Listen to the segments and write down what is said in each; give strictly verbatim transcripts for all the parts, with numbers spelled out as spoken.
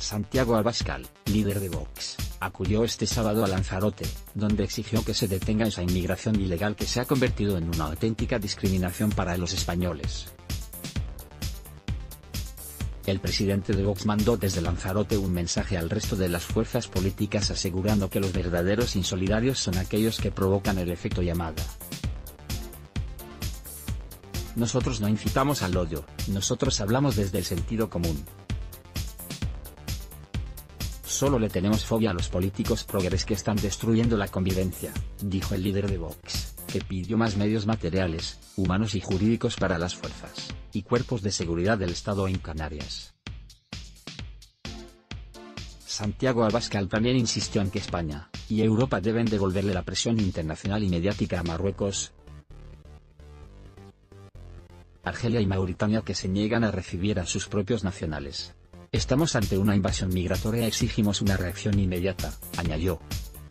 Santiago Abascal, líder de Vox, acudió este sábado a Lanzarote, donde exigió que se detenga esa inmigración ilegal que se ha convertido en una auténtica discriminación para los españoles. El presidente de Vox mandó desde Lanzarote un mensaje al resto de las fuerzas políticas asegurando que los verdaderos insolidarios son aquellos que provocan el efecto llamada. Nosotros no incitamos al odio, nosotros hablamos desde el sentido común. Solo le tenemos fobia a los políticos progres que están destruyendo la convivencia, dijo el líder de Vox, que pidió más medios materiales, humanos y jurídicos para las fuerzas y cuerpos de seguridad del Estado en Canarias. Santiago Abascal también insistió en que España y Europa deben devolverle la presión internacional y mediática a Marruecos, Argelia y Mauritania, que se niegan a recibir a sus propios nacionales. Estamos ante una invasión migratoria y exigimos una reacción inmediata, añadió.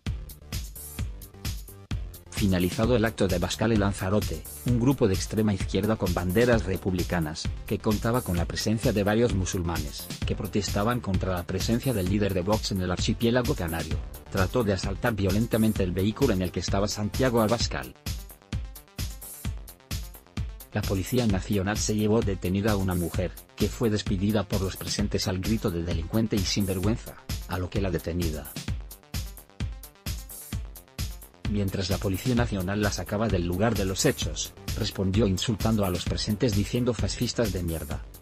Finalizado el acto de Abascal en Lanzarote, un grupo de extrema izquierda con banderas republicanas, que contaba con la presencia de varios musulmanes, que protestaban contra la presencia del líder de Vox en el archipiélago canario, trató de asaltar violentamente el vehículo en el que estaba Santiago Abascal. La Policía Nacional se llevó detenida a una mujer, que fue despedida por los presentes al grito de delincuente y sinvergüenza, a lo que la detenida, mientras la Policía Nacional la sacaba del lugar de los hechos, respondió insultando a los presentes diciendo fascistas de mierda.